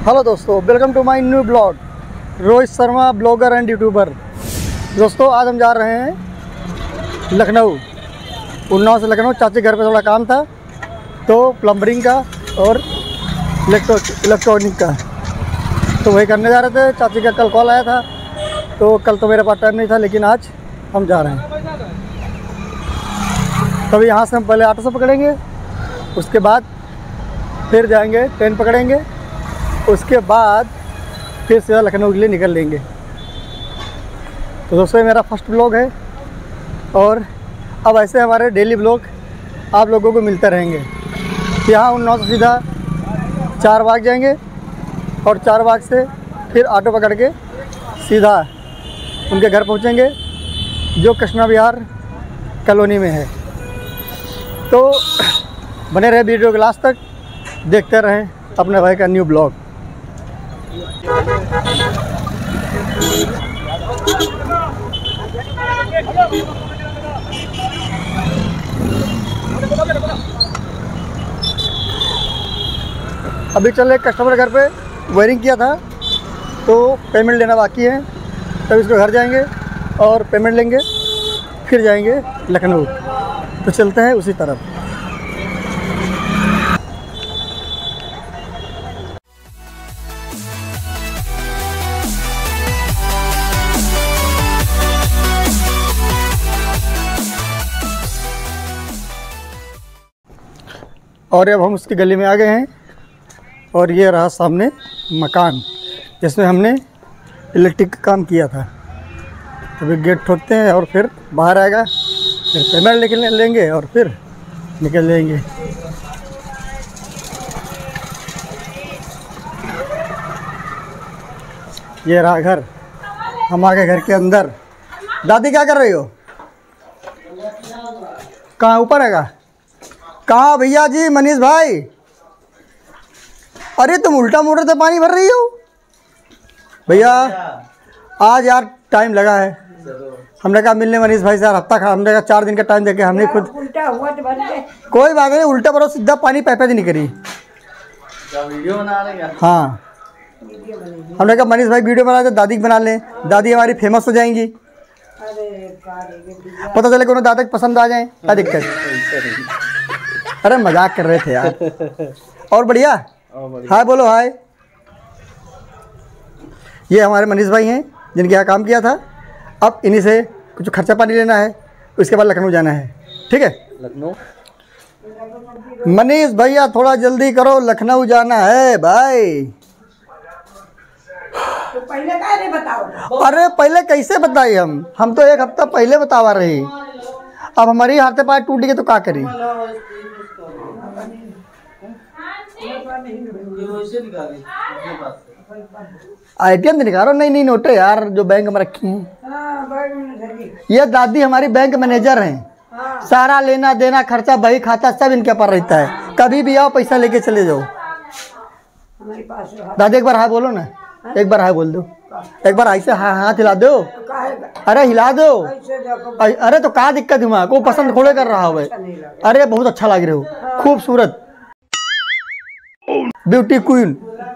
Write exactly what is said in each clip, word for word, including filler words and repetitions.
Hello दोस्तों, welcome to my new blog. Rohit Sharma blogger and YouTuber. दोस्तों आज हम जा रहे हैं लखनऊ। उन्नाव से लखनऊ। चाची घर पे थोड़ा काम था तो प्लम्बरिंग का और इलेक्ट्रो इलेक्ट्रॉनिक का, तो वही करने जा रहे थे। चाची का कल कॉल आया था तो कल तो मेरे पास टाइम नहीं था, लेकिन आज हम जा रहे हैं। तभी यहाँ से हम पहले ऑटो से पकड़ेंगे, उसके बाद फिर जाएंगे ट्रेन पकड़ेंगे, उसके बाद फिर सीधा लखनऊ के लिए निकल लेंगे। तो दोस्तों ये मेरा फर्स्ट ब्लॉग है और अब ऐसे हमारे डेली ब्लॉग आप लोगों को मिलते रहेंगे। यहाँ उन्नाव से सीधा चार बाग जाएंगे और चार बाग से फिर ऑटो पकड़ के सीधा उनके घर पहुँचेंगे जो कृष्णा विहार कॉलोनी में है। तो बने रहे वीडियो के लास्ट तक, देखते रहें अपने भाई का न्यू ब्लॉग। अभी चले कस्टमर घर पे, वायरिंग किया था तो पेमेंट लेना बाकी है, तब इसको घर जाएंगे और पेमेंट लेंगे, फिर जाएंगे लखनऊ। तो चलते हैं उसी तरफ। और अब हम उसकी गली में आ गए हैं और ये रहा सामने मकान जिसमें हमने इलेक्ट्रिक का काम किया था। अभी गेट ठोकते हैं और फिर बाहर आएगा, फिर पेमेंट निकल लेंगे और फिर निकल लेंगे। ये रहा घर, हम आ गए घर के अंदर। दादी क्या कर रही हो? कहाँ ऊपर हैगा? कहाँ भैया जी? मनीष भाई, अरे तुम उल्टा मोटर से पानी भर रही हो भैया। आज यार टाइम लगा है, हमने कहा मिलने मनीष भाई से यार हफ्ता खा, हमने कहा चार दिन का टाइम देके हमने खुद उल्टा हुआ तो कोई बात नहीं, उल्टा भरो सीधा पानी पैपे नहीं करी। वीडियो बना रहे हैं? हाँ, हमने कहा मनीष भाई वीडियो बना दे, दादी बना लें, दादी हमारी फेमस हो जाएंगी। पता चले कोनो दादा पसंद आ जाए, क्या दिक्कत? अरे मजाक कर रहे थे यार। और बढ़िया, हाय बोलो हाय। ये हमारे मनीष भाई हैं जिनके यहाँ काम किया था। अब इन्हीं से कुछ खर्चा पानी लेना है, उसके बाद लखनऊ जाना है। ठीक है लखनऊ? मनीष भैया थोड़ा जल्दी करो, लखनऊ जाना है भाई। तो पहले क्या नहीं बताओ? अरे पहले कैसे बताइए, हम हम तो एक हफ्ता पहले बतावा रही। अब हमारी हाथे पाए टूट गए तो क्या करी? आई टी एम निकालो। नहीं नहीं नोटे यार जो बैंक में रखी हैं। ये दादी हमारी बैंक मैनेजर हैं, सारा लेना देना खर्चा बही खाता सब इनके पर रहता है। कभी भी आओ पैसा लेके चले जाओ। दादी एक बार हाय बोलो ना, एक बार हाय बोल दो, एक बार ऐसे हाँ हाथ हिला दो। अरे हिला दो। अरे तो क्या दिक्कत है वहाँ को पसंद थोड़े कर रहा हो। अरे बहुत अच्छा लग रहे हो, खूबसूरत ब्यूटी क्वीन।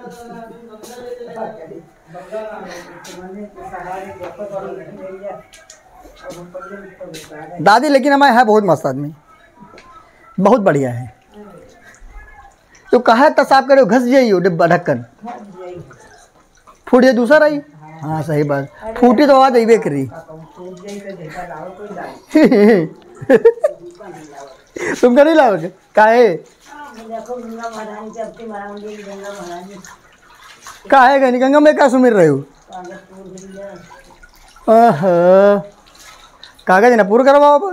दादी लेकिन हमारे है बहुत मस्त आदमी, बहुत बढ़िया है। तो कहा था साफ करे घस जाइयो डिब्बा ढक्कन फूट जाए दूसरा रही। हाँ सही बात, फूटी तो आवाज अबे करी। तुमको नहीं लाओगे काहे? काहे गनी गंगा में क्या सुमिर रहे हो? कागज ना पूरा करवाओ।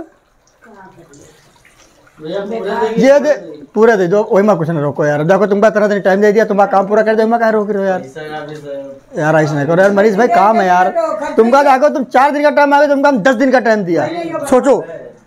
ये दे पूरा दे दो, वही में कुछ ना रोको यार। देखो तुमका तरह तरह टाइम दे दिया, तुम्हारा काम पूरा कर दो, मैं कह रोक रहे हो यार? यार ऐसा नहीं करो यार मनीष भाई, काम है यार। तुमका देखो तुम चार दिन का टाइम आ गया, तुमका हम दस दिन का टाइम दिया, सोचो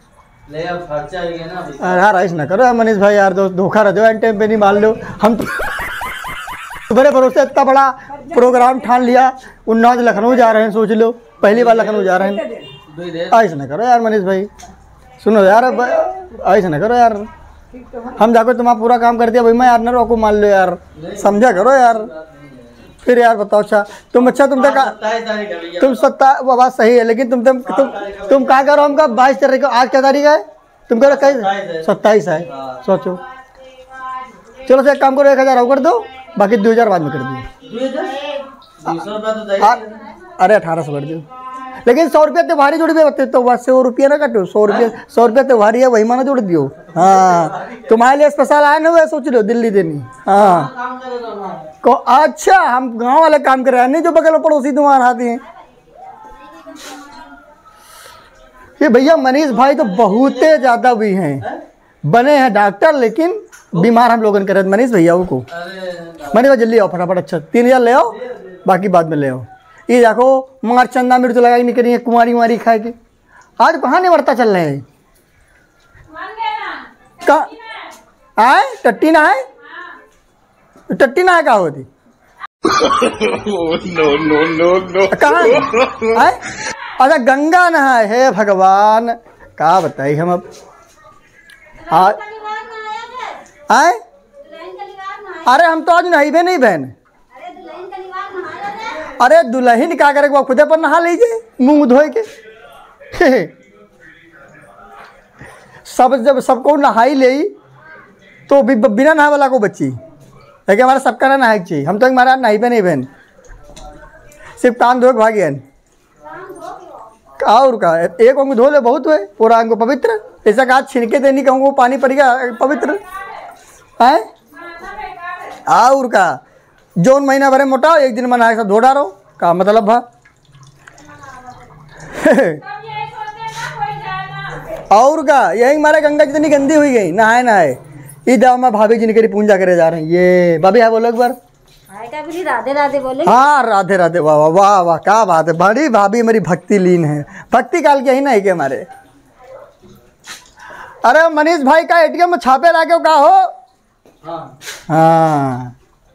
यार। ऐसा ना करो यार मनीष भाई यार, दोस्त धोखा रह दो एंड टाइम पे नहीं मान लो। हम तुम्हारे भरोसे इतना बड़ा प्रोग्राम ठान लिया, उन्नाव से लखनऊ जा रहे हैं, सोच लो पहली बार लखनऊ जा रहे हैं। ऐसा ना करो यार मनीष भाई, सुनो यार ऐसा ना करो यार। हम जाकर तुम्हारा पूरा काम कर दिया भाई, मैं यार ना रोको मान लो यार, समझा करो यार। फिर यार बताओ। अच्छा तुम अच्छा तुम तक तुम सत्ता वो बात सही है, लेकिन तुम तुम तुम तुम कहाँ करो हमका बाईस तारीख को, आज क्या तारीख है तुम कह रहे सत्ताईस है। सोचो चलो से एक काम करो, एक हज़ार और कर दो, बाकी दो हज़ार बाद में कर दो। अरे अठारह सौ कर दो, लेकिन सौ रुपया त्योहारी जोड़ भी होते तो बस सौ रुपया ना काटो, सौ रुपया सौ रुपया त्योहारी है वही माना जोड़ दियो। हाँ तुम्हारे लिए स्पेशल आए ना, वह सोच लो दिल्ली देनी। हाँ को अच्छा हम गांव वाले काम कर रहे हैं, नहीं जो बगल में पड़ोसी तुम्हारे आते हैं। ये भैया मनीष भाई तो बहुत ज़्यादा भी हैं, बने हैं डॉक्टर लेकिन बीमार हम लोगों करे। मनीष भैया को मनीष भाई जल्दी आओ फटाफट। अच्छा तीन हज़ार ले आओ, बाकी बाद में ले आओ। ये देखो मार चंदा मिर्च लगाई नहीं करी है, कुमारी कुमारी खाए के आज कहाँ नहीं बढ़ता चल रहे हैं। कहाँ आए टट्टी ना है, टट्टी ना है कहाँ होती नो नो नो नो कहाँ है? अच्छा गंगा नहाए है भगवान, कहा बताई हम अब आज आए। अरे हम तो आज नहाइबे नहीं बहन। अरे दुल्हन क्या करे वो खुदे पर नहा लीजिए मुंह धोए के सब जब सबको नहाई ले तो बिना नहा वाला को बच्ची है कि हमारा सबका ना नहाई चाहिए। हम तो हमारा नहाई पे नहीं बहन, सिर्फ कान धो के भागे और का एक अंग धो ले बहुत है पूरा अंग पवित्र। ऐसा कहा छिड़के देनी कहूँगा पानी पड़ेगा पवित्र है। और का जौन महीना भरे मोटा एक दिन मना सब धो डारो का मतलब भा और का यही हमारे गंगा जितनी गंदी हुई गई नहाए नहाए। इधर मैं भाभी जी ने पूजा करे जा रहे हैं। ये भाभी है बोलो एक बार राधे राधे बोले। हाँ राधे राधे वाह वाह वाह वाह क्या बात है। बड़ी भाभी मेरी भक्ति लीन है, भक्ति काल के ही नहीं के हमारे। अरे मनीष भाई का एटीएम में छापे ला के का हो। हाँ हाँ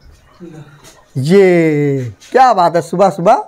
ये क्या बात है। सुबह सुबह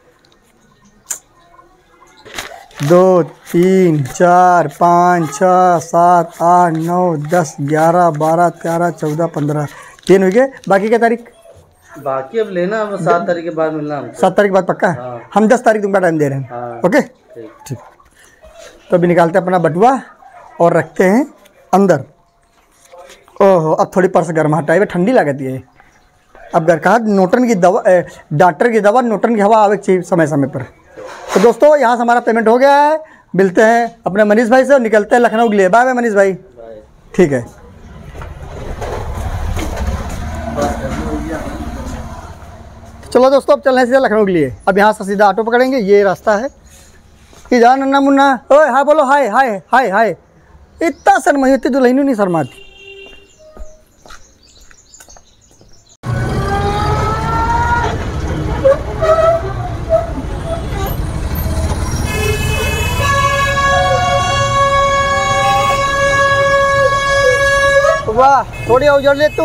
दो तीन चार पाँच छः सात आठ नौ दस ग्यारह बारह तेरह चौदह पंद्रह तीन हो गए। बाकी क्या तारीख बाकी अब लेना, अब सात तारीख के बाद मिलना हमको। सात तारीख के बाद पक्का है। हाँ। हम दस तारीख तुमका टाइम दे रहे हैं। हाँ। ओके ठीक। तो अभी निकालते हैं अपना बटुआ और रखते हैं अंदर। ओहो अब थोड़ी पर्स गर्म हटाई है, ठंडी लगती है। अब घर कहा नोटन की दवा डॉक्टर की दवा नोटन की हवा आवे चाहिए समय समय पर। तो दोस्तों यहाँ से हमारा पेमेंट हो गया है, मिलते हैं अपने मनीष भाई से और निकलते हैं लखनऊ के लिए। बाय बाय मनीष भाई। ठीक है चलो दोस्तों अब चल रहे हैं सीधा लखनऊ के लिए। अब यहाँ से सीधा ऑटो पकड़ेंगे, ये रास्ता है। कि जान नन्ना मुन्ना ओए हाय बोलो हाय हाय हाय हाय। इतना शर्माई इतनी दुल्हन नहीं शर्माती। वाह थोड़ी और जोड़ ले तू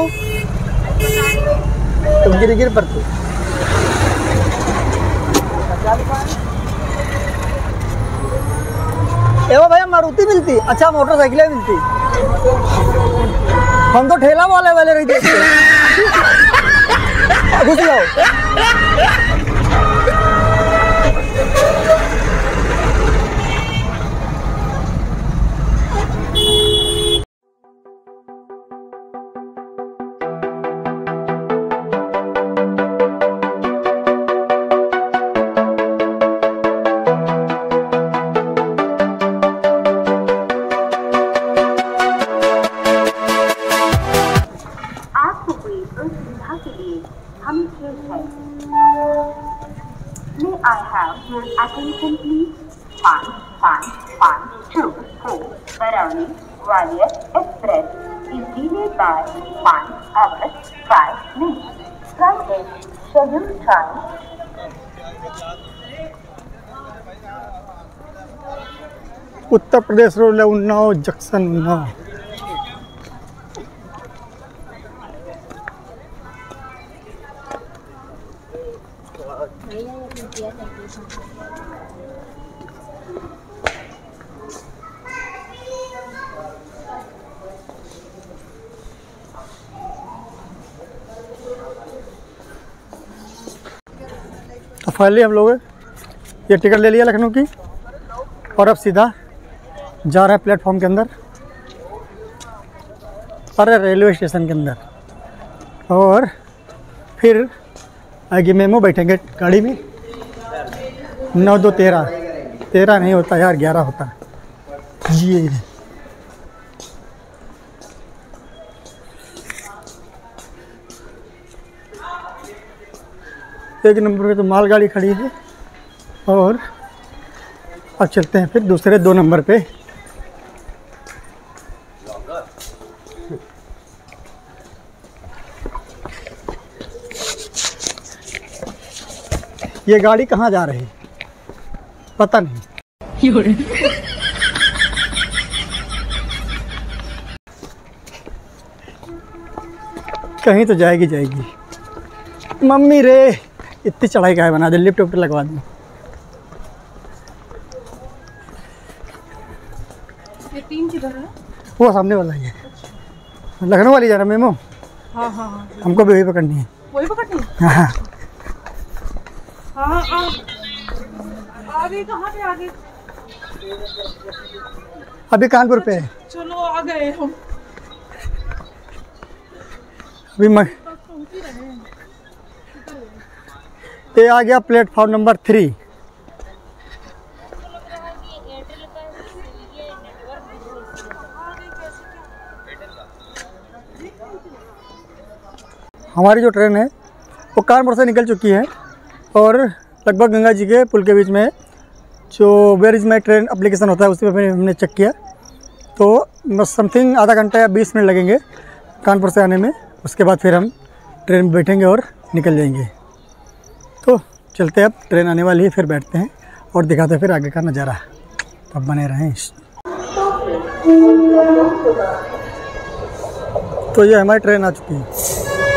तुम गिर गिर पर तू। एवं भैया मारुति मिलती, अच्छा मोटरसाइकिलें मिलती। हम तो ठेला वाले वाले रही देखते घुस जाओ। I have your attention please. Five, five, five, two, four. Barauni Gwalior Express is delayed by one hour five minutes from its scheduled time. Uttar Pradesh road Unnao junction Unnao. तो फाइनली हम लोग ये टिकट ले लिया लखनऊ की और अब सीधा जा रहे हैं प्लेटफॉर्म के अंदर, अरे रेलवे स्टेशन के अंदर। और फिर आगे मेमो बैठेंगे गाड़ी में। नौ दो तेरह तेरह नहीं होता यार, ग्यारह होता है। ये एक नंबर पे तो मालगाड़ी खड़ी है और अब चलते हैं फिर दूसरे दो नंबर पे। ये गाड़ी कहाँ जा रही है पता नहीं। कहीं तो जाएगी जाएगी। मम्मी रे इतनी चढ़ाई का है, बना दे, लिफ्ट विफ्ट लगवा दी। ये तीन किधर है? वो सामने वाला ही है, लखनऊ वाली जा रहा मेमो। हाँ हाँ हाँ हमको भी वही पकड़नी है। वही पकड़नी है? हाँ हाँ हाँ आगे कहाँ पे आगे? अभी कानपुर पे है। चलो आ गए हम। अभी मैं ये आ गया प्लेटफॉर्म नंबर थ्री। हमारी जो ट्रेन है वो कानपुर से निकल चुकी है और लगभग गंगा जी के पुल के बीच में जो where is my train application होता है उसी पर हमने चेक किया, तो बस समथिंग आधा घंटा या बीस मिनट लगेंगे कानपुर से आने में। उसके बाद फिर हम ट्रेन में बैठेंगे और निकल जाएंगे। तो चलते हैं, अब ट्रेन आने वाली है, फिर बैठते हैं और दिखाते हैं फिर आगे का नज़ारा। अब बने रहें। तो ये हमारी ट्रेन आ चुकी है।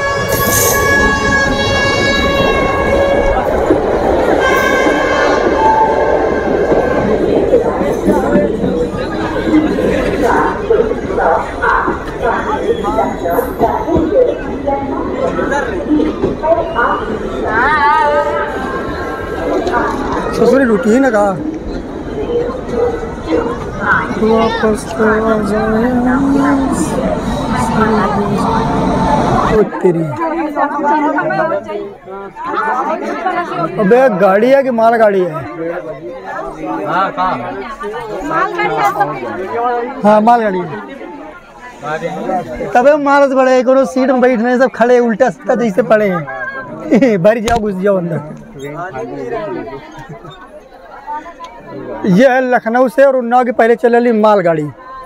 ससुरी रुकी ही ना कहा वापस तो आ जाए। ओ तेरी, अबे गाड़ी है कि माल गाड़ी है? हाँ माल गाड़ी है। तबे माल बड़े कोनो सीट में बैठने सब खड़े उल्टा सीधा जैसे पड़े हैं। भरी जाओ घुस जाओ अंदर। ये है लखनऊ से और उन्नाव के पहले चले ली मालगाड़ी।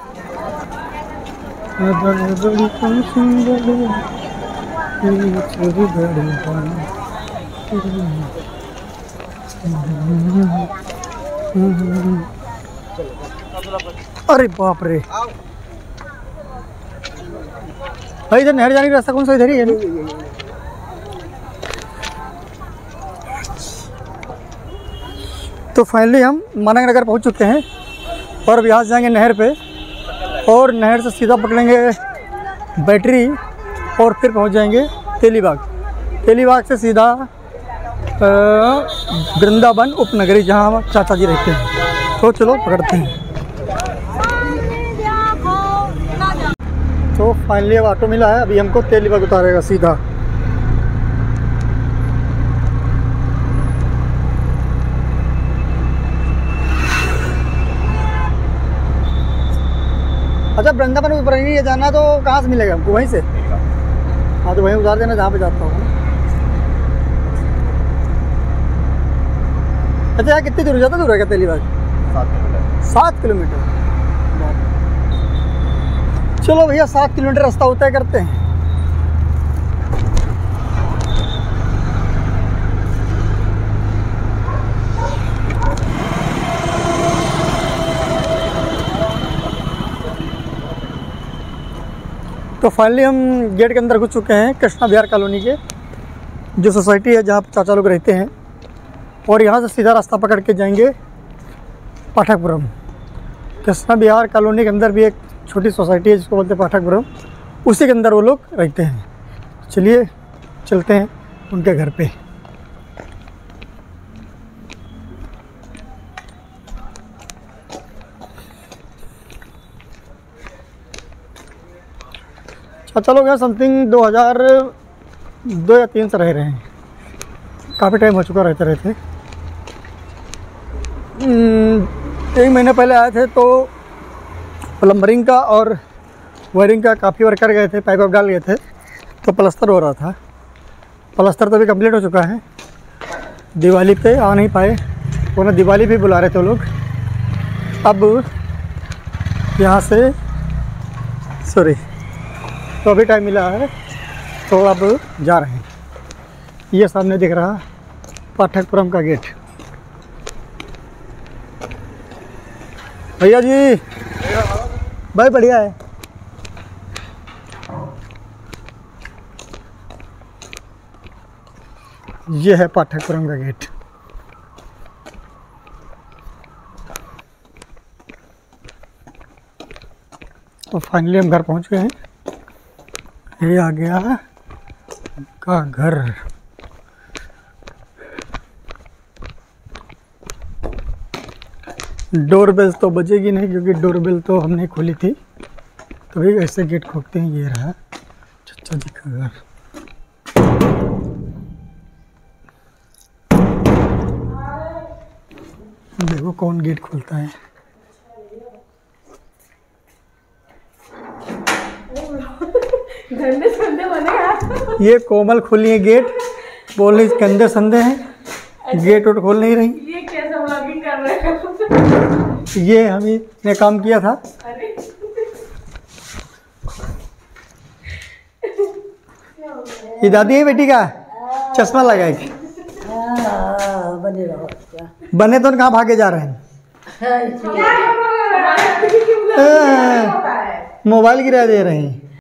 अरे बाप रे भाई, इधर नहर जाने का रास्ता कौन सा? इधर ही है ना? तो फाइनली हम मानक नगर पहुंच चुके हैं और अब यहाँ से जाएंगे नहर पे और नहर से सीधा पकड़ेंगे बैटरी और फिर पहुंच जाएंगे तेलीबाग। तेलीबाग से सीधा वृंदावन उपनगरी जहाँ हम चाचा जी रहते हैं। तो चलो पकड़ते हैं। तो फाइनली अब ऑटो मिला है, अभी हमको तेलीबाग उतारेगा सीधा। अच्छा वृंदावन उपनगरी जाना तो कहाँ से मिलेगा हमको? वहीं से? हाँ तो वहीं उतार देना जहाँ पे जाता हूँ। अच्छा यहाँ कितनी दूर ज़्यादा दूर है क्या तेलीबाग? सात किलोमीटर। सात किलोमीटर चलो भैया, सात किलोमीटर रास्ता तय करते हैं। तो फाइनली हम गेट के अंदर घुस चुके हैं कृष्णा बिहार कॉलोनी के, जो सोसाइटी है जहाँ चाचा लोग रहते हैं। और यहाँ से सीधा रास्ता पकड़ के जाएंगे पाठकपुरम। कृष्णा बिहार कॉलोनी के अंदर भी एक छोटी सोसाइटी है जिसको बोलते हैं पाठकपुरम, उसी के अंदर वो लोग रहते हैं। चलिए चलते हैं उनके घर पे। अच्छा लोग यहाँ समथिंग दो हज़ार दो या तीन से रह रहे हैं, काफ़ी टाइम हो चुका रहते रहते। एक महीने पहले आए थे तो प्लम्बरिंग का और वायरिंग का काफ़ी वर्क कर गए थे, पाइप वाइप डाल गए थे, तो प्लस्तर हो रहा था। प्लस्तर तो अभी कंप्लीट हो चुका है। दिवाली पे आ नहीं पाए, वरना दिवाली भी बुला रहे थे लोग। अब यहाँ से सॉरी तो अभी टाइम मिला है तो अब जा रहे हैं। ये सामने दिख रहा पाठकपुरम का गेट। भैया जी भाई बढ़िया है। ये है पाठकपुरम का गेट। तो फाइनली हम घर पहुंच गए हैं। ये आ गया का घर। डोरबेल तो बजेगी नहीं क्योंकि डोरबेल तो हमने खोली थी, तो भाई ऐसे गेट खोलते हैं। ये रहा चाचा जी का घर। देखो कौन गेट खोलता है। गंदे संदे बने यार। ये कोमल खोली है गेट, बोल रही गंदे संदे हैं, गेट वोट खोल नहीं रही। ये कैसा व्लॉगिंग कर रहे हैं? ये हम ही ने काम किया था। अरे ये दादी है बेटी का चश्मा लगाएगी। बने रहो क्या? बने तो कहाँ भागे जा रहे हैं? क्या कर रहे हो? मोबाइल गिरा दे रहे हैं।